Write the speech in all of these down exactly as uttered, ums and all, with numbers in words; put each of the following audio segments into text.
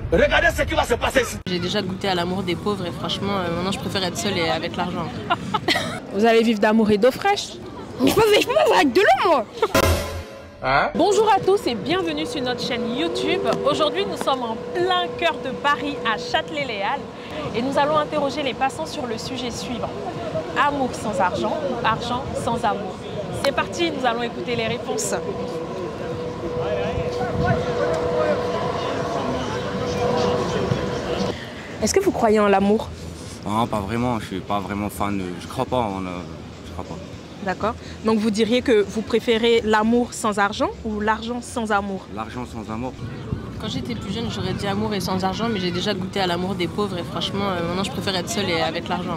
Regardez ce qui va se passer ici. J'ai déjà goûté à l'amour des pauvres et franchement, euh, maintenant je préfère être seule et avec l'argent. Vous allez vivre d'amour et d'eau fraîche? Je peux pas vivre avec de l'eau, moi. Hein? Bonjour à tous et bienvenue sur notre chaîne YouTube. Aujourd'hui, nous sommes en plein cœur de Paris, à Châtelet-Les Halles, et nous allons interroger les passants sur le sujet suivant. Amour sans argent ou argent sans amour? C'est parti, nous allons écouter les réponses. Est-ce que vous croyez en l'amour? Non, pas vraiment, je suis pas vraiment fan, de... je crois pas en... Euh... je crois pas. D'accord. Donc vous diriez que vous préférez l'amour sans argent ou l'argent sans amour? L'argent sans amour. Quand j'étais plus jeune, j'aurais dit amour et sans argent, mais j'ai déjà goûté à l'amour des pauvres et franchement, euh, maintenant je préfère être seule et avec l'argent.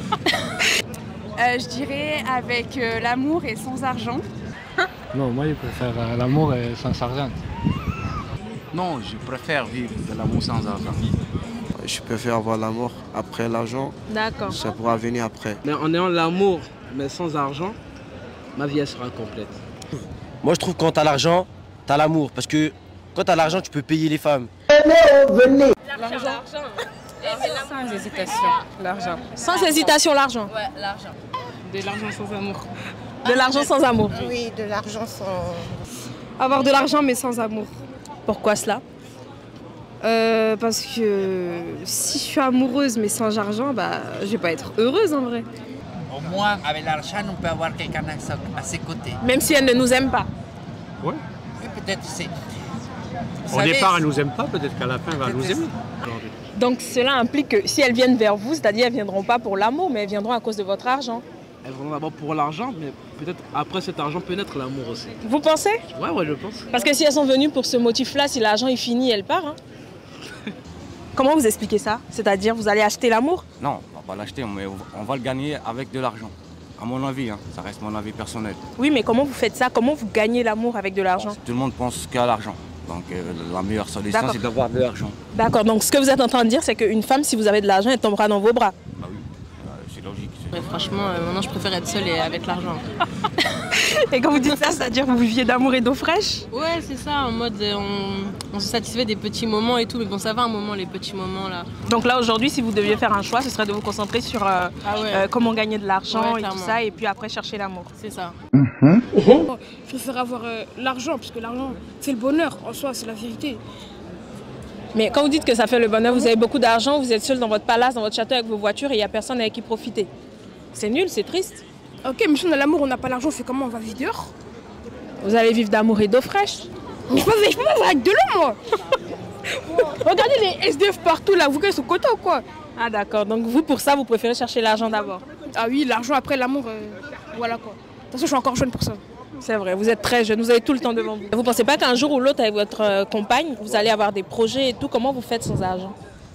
euh, je dirais avec euh, l'amour et sans argent. Non, moi je préfère euh, l'amour et sans argent. Non, je préfère vivre de l'amour sans argent. Je préfère avoir l'amour après l'argent. D'accord. Ça pourra venir après. Mais en ayant l'amour, mais sans argent, ma vie elle sera complète. Moi je trouve que quand t'as l'argent, t'as l'amour. Parce que quand t'as l'argent, tu peux payer les femmes. Venez, l'argent. Sans hésitation, l'argent. Sans hésitation, l'argent. Ouais, l'argent. De l'argent sans amour. De l'argent sans amour. Oui, de l'argent sans... Avoir de l'argent mais sans amour. Pourquoi cela? Euh, parce que si je suis amoureuse mais sans argent, bah, je vais pas être heureuse en vrai. Au moins, avec l'argent, on peut avoir quelqu'un à ses côtés. Même si elle ne nous aime pas. Oui. Oui, peut-être c'est... Au départ, elle ne nous aime pas, peut-être qu'à la fin, elle va nous aimer. Donc cela implique que si elles viennent vers vous, c'est-à-dire elles ne viendront pas pour l'amour, mais elles viendront à cause de votre argent. Elles viendront d'abord pour l'argent, mais peut-être après cet argent peut naître l'amour aussi. Vous pensez? Ouais, ouais, je pense. Parce que si elles sont venues pour ce motif-là, si l'argent est fini, elles partent. Hein. Comment vous expliquez ça? C'est-à-dire, vous allez acheter l'amour? Non, on va pas l'acheter, mais on va le gagner avec de l'argent. À mon avis, hein, ça reste mon avis personnel. Oui, mais comment vous faites ça? Comment vous gagnez l'amour avec de l'argent? Tout le monde pense qu'à l'argent. Donc euh, la meilleure solution, c'est d'avoir de l'argent. D'accord, donc ce que vous êtes en train de dire, c'est qu'une femme, si vous avez de l'argent, elle tombera dans vos bras. Bah oui, euh, c'est logique. Et franchement, euh, maintenant je préfère être seule et avec l'argent. Et quand vous dites ça, c'est-à-dire que vous viviez d'amour et d'eau fraîche? Ouais, c'est ça, en mode euh, on, on se satisfait des petits moments et tout, mais bon, ça va un moment, les petits moments là. Donc là, aujourd'hui, si vous deviez faire un choix, ce serait de vous concentrer sur euh, ah ouais. euh, comment gagner de l'argent ouais, et tout ça, et puis après chercher l'amour. C'est ça. Mm-hmm. Oh, je préfère avoir euh, l'argent, parce que l'argent, c'est le bonheur en soi, c'est la vérité. Mais quand vous dites que ça fait le bonheur, vous avez beaucoup d'argent, vous êtes seul dans votre palace, dans votre château avec vos voitures et il n'y a personne avec qui profiter. C'est nul, c'est triste. Ok, mais si on a l'amour, on n'a pas l'argent, on fait comment? On va vivre dehors? Vous allez vivre d'amour et d'eau fraîche? Je peux pas vivre avec de l'eau, moi. Regardez les S D F partout, là, vous connaissez ce côté ou quoi? Ah d'accord, donc vous, pour ça, vous préférez chercher l'argent d'abord? Ah oui, l'argent après l'amour, euh, voilà quoi. De toute façon, je suis encore jeune pour ça. C'est vrai, vous êtes très jeune, vous avez tout le temps devant vous. Vous pensez pas qu'un jour ou l'autre, avec votre euh, compagne, vous allez avoir des projets et tout? Comment vous faites sans argent?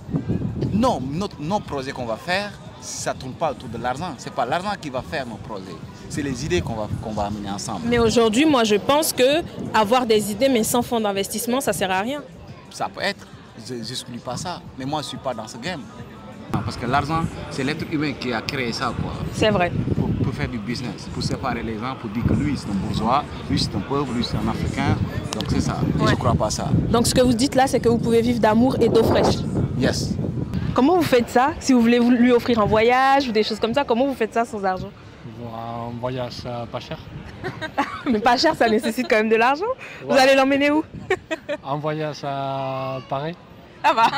Non, notre, nos projets qu'on va faire, ça ne tourne pas autour de l'argent. Ce n'est pas l'argent qui va faire nos projets. C'est les idées qu'on va, qu'on va amener ensemble. Mais aujourd'hui, moi, je pense que avoir des idées, mais sans fonds d'investissement, ça ne sert à rien. Ça peut être. Je n'exclus pas ça. Mais moi, je ne suis pas dans ce game. Parce que l'argent, c'est l'être humain qui a créé ça. C'est vrai. Pour, pour faire du business, pour séparer les gens, pour dire que lui, c'est un bourgeois, lui, c'est un pauvre, lui, c'est un Africain. Donc c'est ça. Ouais. Je ne crois pas ça. Donc ce que vous dites là, c'est que vous pouvez vivre d'amour et d'eau fraîche. Yes. Comment vous faites ça? Si vous voulez lui offrir un voyage ou des choses comme ça, comment vous faites ça sans argent? Un voyage euh, pas cher. Mais pas cher, ça nécessite quand même de l'argent. Ouais. Vous allez l'emmener où? Un voyage à Paris. Ah bah.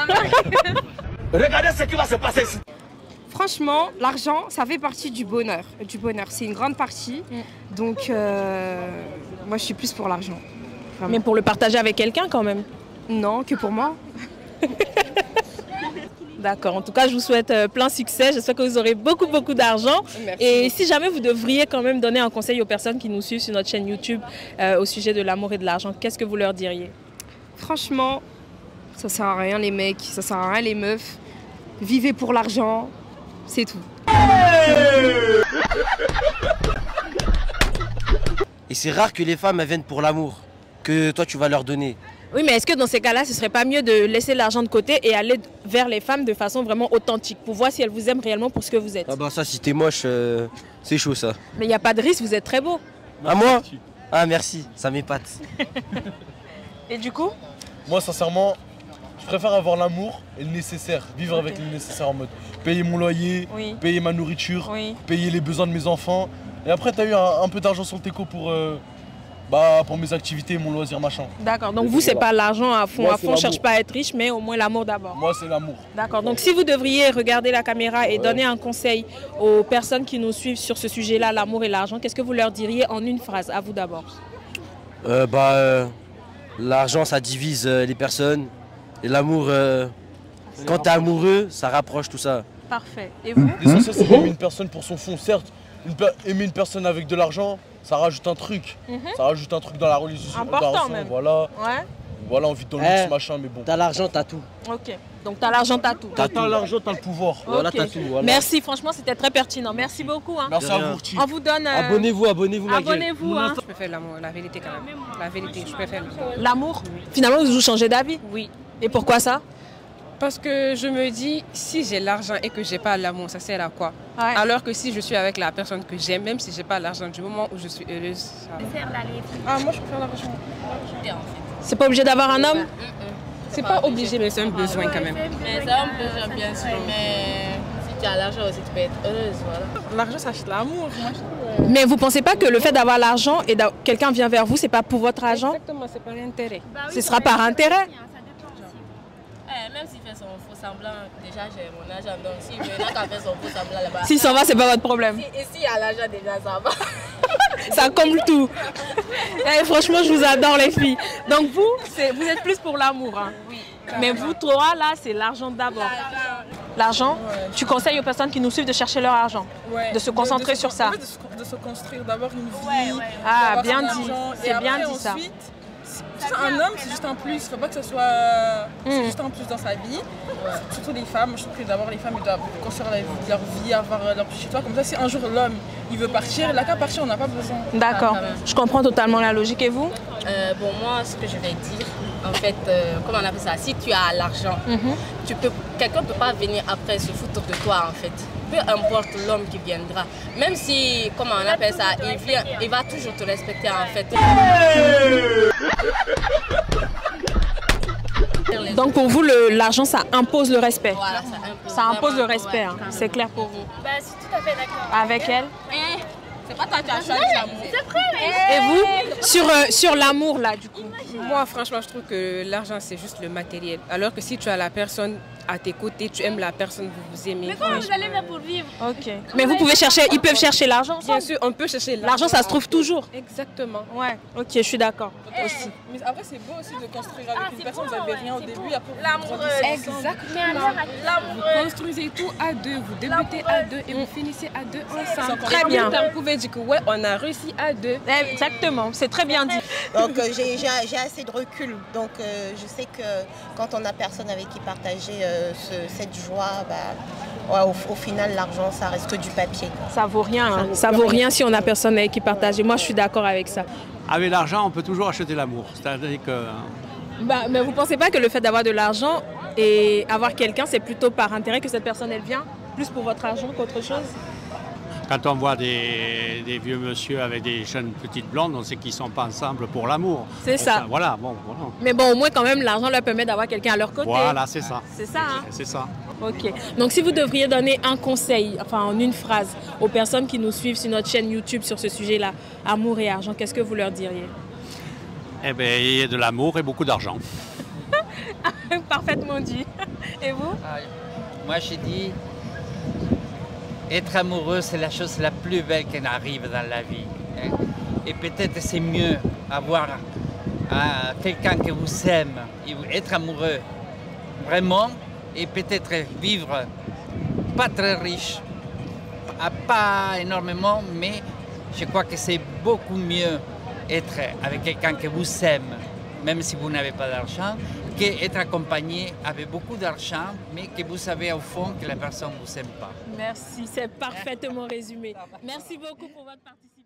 Regardez ce qui va se passer ici. Franchement, l'argent, ça fait partie du bonheur. Du bonheur, c'est une grande partie. Mm. Donc, euh, moi, je suis plus pour l'argent. Mais pour le partager avec quelqu'un quand même? Non, que pour moi. D'accord. En tout cas, je vous souhaite plein succès. J'espère que vous aurez beaucoup, beaucoup d'argent. Et si jamais vous devriez quand même donner un conseil aux personnes qui nous suivent sur notre chaîne YouTube euh, au sujet de l'amour et de l'argent, qu'est-ce que vous leur diriez? Franchement, ça sert à rien les mecs, ça sert à rien les meufs. Vivez pour l'argent, c'est tout. Et c'est rare que les femmes elles viennent pour l'amour, que toi tu vas leur donner. Oui, mais est-ce que dans ces cas-là, ce ne serait pas mieux de laisser l'argent de côté et aller vers les femmes de façon vraiment authentique pour voir si elles vous aiment réellement pour ce que vous êtes? Ah bah ça, si t'es moche, euh, c'est chaud ça. Mais il n'y a pas de risque, vous êtes très beau. Ah moi? Ah merci, ça m'épate. Et du coup? Moi sincèrement, Je préfère avoir l'amour et le nécessaire, vivre okay. avec le nécessaire en mode payer mon loyer, oui. payer ma nourriture, oui. payer les besoins de mes enfants. Et après, tu as eu un, un peu d'argent sur le Teco pour, euh, bah, pour mes activités, mon loisir, machin. D'accord, donc et vous, c'est pas l'argent à fond, Moi, à fond, on cherche pas à être riche, mais au moins l'amour d'abord. Moi, c'est l'amour. D'accord, donc si vous devriez regarder la caméra et ouais. donner un conseil aux personnes qui nous suivent sur ce sujet-là, l'amour et l'argent, qu'est-ce que vous leur diriez en une phrase? À vous d'abord. Euh, bah, euh, l'argent, ça divise euh, les personnes. Et l'amour, euh, quand t'es amoureux, ça rapproche tout ça. Parfait. Et vous? L'essentiel, c'est d'aimer une personne pour son fond. Certes, une aimer une personne avec de l'argent, ça rajoute un truc. Mm-hmm. Ça rajoute un truc dans la relation. Important même. Voilà. Ouais. Voilà, on vit dans le luxe, eh, machin, mais bon. T'as l'argent, t'as tout. Ok. Donc t'as l'argent, t'as tout. T'as l'argent, t'as le pouvoir. Okay. Voilà, t'as tout. Voilà. Merci, franchement, c'était très pertinent. Merci beaucoup. Hein. Merci à vous. On vous donne. Euh... Abonnez-vous, abonnez-vous, ma Abonnez-vous. Hein. Je préfère l'amour, la vérité quand même. La vérité, je préfère l'amour. L'amour oui. Finalement, vous changez d'avis? Oui. Et pourquoi ça? Parce que je me dis, si j'ai l'argent et que j'ai pas l'amour, ça sert à quoi? Ouais. Alors que si je suis avec la personne que j'aime, même si j'ai pas l'argent, du moment où je suis heureuse, ça va. Ah, moi je préfère l'argent. C'est pas obligé d'avoir un homme? C'est pas, pas obligé, mais c'est un besoin quand même. Mais c'est un besoin, bien sûr, mais si tu as l'argent aussi, tu peux être heureuse, voilà. L'argent, ça achète l'amour, moi je trouve. Mais vous pensez pas que le fait d'avoir l'argent et que quelqu'un vient vers vous, c'est pas pour votre argent? Exactement, c'est par intérêt. Bah oui, ce sera par intérêt. Eh, même s'il fait son faux semblant, déjà j'ai mon argent, donc s'il veut n'a qu'à faire son faux semblant là-bas. S'il s'en va, c'est pas votre problème. Si, et s'il y a l'argent déjà, ça va. Ça comble tout. Eh, franchement, je vous adore les filles. Donc vous, vous êtes plus pour l'amour. Hein. Oui. Mais vous trois là, c'est l'argent d'abord. L'argent, ouais. Tu conseilles aux personnes qui nous suivent de chercher leur argent, ouais. de se concentrer de, de se, sur ça. En fait, de, se, de se construire d'abord une vie. Ouais, ouais, ouais. Ah, bien dit. C'est bien dit ça. Ensuite, un homme, c'est juste un plus. Il ne faut pas que ce soit mmh. c'est juste un plus dans sa vie. Ouais. Surtout les femmes. Je trouve que d'abord les femmes ils doivent construire leur vie, avoir leur petit chez toi. Comme ça, si un jour l'homme il veut partir, il n'a qu'à partir, on n'a pas besoin. D'accord. Ah, je comprends totalement la logique. Et vous? euh, Bon, moi, ce que je vais dire, en fait, euh, comment on appelle ça? Si tu as l'argent, mmh. tu peux, quelqu'un ne peut pas venir après se foutre de toi, en fait. Peu importe l'homme qui viendra. Même si, comment on appelle ça, il vient, il va toujours te respecter, en fait. Donc pour vous, l'argent, ça impose le respect. Voilà, ça impose, ça impose le vraiment, respect, ouais, hein. C'est clair pour vous. Bah, je suis tout à fait d'accord. Avec elle? Eh, c'est pas toi qui as choisi l'amour. C'est vrai, mais... Et vous, sur, euh, sur l'amour, là, du coup? Moi, franchement, je trouve que l'argent, c'est juste le matériel. Alors que si tu as la personne à tes côtés, tu aimes la personne, vous vous aimez. Mais comment vous allez faire pour vivre? Ok. Mais vous pouvez chercher, ils peuvent chercher l'argent. Bien sûr, on peut chercher l'argent. L'argent, ça se trouve toujours. Exactement. Ouais. Ok, je suis d'accord. Eh, aussi. Mais après, c'est beau aussi de construire avec ah, une personne. Beau, vous n'avez rien au début. L'amour. Exactement. Vous construisez tout à deux. Vous débutez à deux et vous finissez à deux ensemble. Très bien. Vous pouvez dire que ouais, on a réussi à deux. Exactement. C'est très bien dit. Donc euh, j'ai assez de recul. Donc euh, je sais que quand on a personne avec qui partager euh, ce, cette joie, bah, ouais, au, au final l'argent ça reste que du papier. Ça vaut rien, hein. Ça vaut rien si on a personne avec qui partager. Moi je suis d'accord avec ça. Avec l'argent on peut toujours acheter l'amour. C'est-à-dire que... Bah, mais vous ne pensez pas que le fait d'avoir de l'argent et avoir quelqu'un c'est plutôt par intérêt que cette personne elle vient? Plus pour votre argent qu'autre chose? Quand on voit des, des vieux monsieur avec des jeunes petites blondes, on sait qu'ils ne sont pas ensemble pour l'amour. C'est ça. ça. Voilà, bon, voilà. Mais bon, au moins quand même, l'argent leur permet d'avoir quelqu'un à leur côté. Voilà, c'est ça. C'est ça, hein? C'est ça. Ok. Donc si vous devriez donner un conseil, enfin en une phrase, aux personnes qui nous suivent sur notre chaîne YouTube sur ce sujet-là, amour et argent, qu'est-ce que vous leur diriez? Eh bien, il y a de l'amour et beaucoup d'argent. Parfaitement dit. Et vous? ah, Moi, j'ai dit... Être amoureux, c'est la chose la plus belle qui arrive dans la vie. Hein? Et peut-être c'est mieux avoir hein, quelqu'un qui vous aime, être amoureux vraiment, et peut-être vivre pas très riche, pas énormément, mais je crois que c'est beaucoup mieux être avec quelqu'un qui vous aime, même si vous n'avez pas d'argent, qu'être accompagné avec beaucoup d'argent, mais que vous savez au fond que la personne ne vous aime pas. Merci, c'est parfaitement résumé. Merci beaucoup pour votre participation.